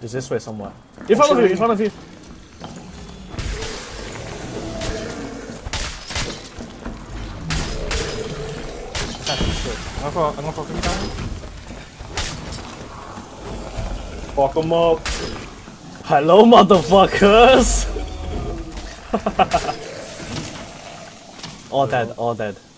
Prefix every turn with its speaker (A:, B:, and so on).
A: Is this way somewhere? In front of you! In front of you! I'm gonna fuck him down.
B: Fuck him up.
A: Hello, motherfuckers! All dead, all dead.